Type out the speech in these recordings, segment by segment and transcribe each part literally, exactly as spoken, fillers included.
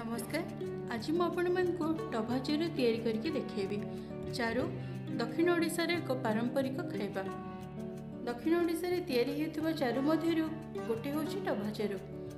नमस्कार। आज मु आपण मानकु टभा चारू तैयारी करके देखैबी। चारू दक्षिण ओडिसा रे एक पारंपरिक खाइबा। दक्षिण ओडिसा रे तैयारी हेतुवा चारू मध्यरु गोटे होछि टभा चारू।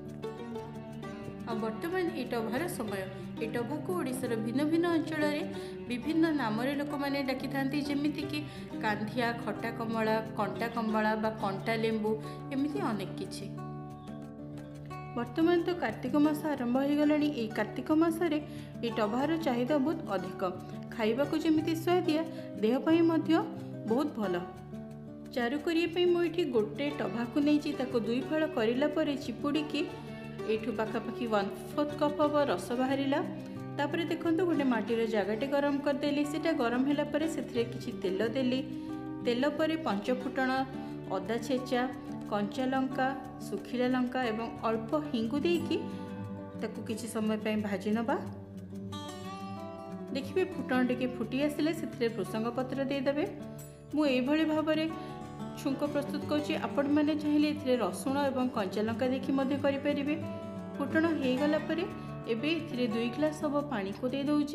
आ वर्तमान ए टभार समय। ए टभा को ओडिसार भिन्न भिन्न अंचल रे विभिन्न नाम रे लोक माने डाकी थांती, जेमिति कि कांधिया, खट्टा कमला, कंटा कमला बा कंटा लेंबू, एमिति अनेक किछि। वर्तमान तो कार्तिक मास आरंभ हो गलानी। ए कार्तिक मासरे ए टभार चाहिदा बहुत अधिक। खाइबा को जेमिति स्वादिया, देह पई मध्य बहुत भल। चारू करिया पई मो एठी गोटे टभा को नेछि, ताको दुई फाळ करिला परे चिपुडी की एठु पाखा पाखी वन फोर्थ कप अब रस बाहरिला। तापरे देखंतु गोटे माटीर जगाटे गरम कर देली। सेटा गरम होला परे सेथिरे किछि तेल देली। तेल परे पंच फुटण, अदा छेचा, कंचा लंका, सुखिला लंका एवं अल्प हिंगु देकी ताकू किछि समय पय भाजी नबा। देखिबे फुटण टिके फुटी आसिले सेथिरे भृसंग पत्र दे देबे। मु एई भली भाबरे छुंक प्रस्तुत करछि। आपण माने चाहिले एथिरे रसुण एवं कंचा लंका देखि मध्ये करि परिबे। फुटण हे गला परे एबे एथिरे दुई ग्लास सब पानी को दे दउछि।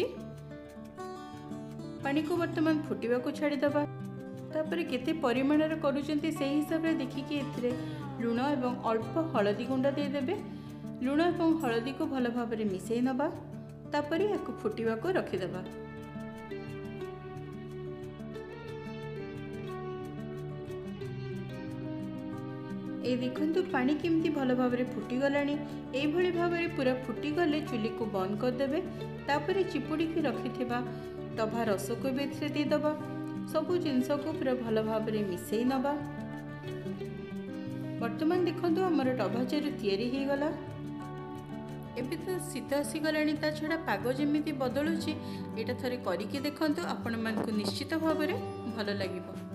पानी को वर्तमान फुटिबा को छाडी दबा। तापर केते परिमाण रे करूचंती से हिसाब रे देखिकी एथिरे लूण एवं अल्प हळदी गुंड दे देबे। लूण एवं हळदी को भल भाव रे मिसई नबा। तापर याकु फुटिबा को रखि देबा। ए देखंतु पानी केमती भल भाव रे फुटी गलानी। एई भली भाव रे पूरा फुटी गले चुली को बंद कर देबे। तापर चिपुडी की रखिथिबा टभा रस को बेथरे दे दबा। सबु जिनस को पूरा भल भाव रे मिसई नबा। वर्तमान देखंतु हमर टभा चारू तैयारी हे गला। एबे तो शीत आसी गलानी। ता छडा पाग जेमिति बदलुची, एटा थरे करिके देखंतु। आपण मानकु निश्चित भाव रे भल लागिबो।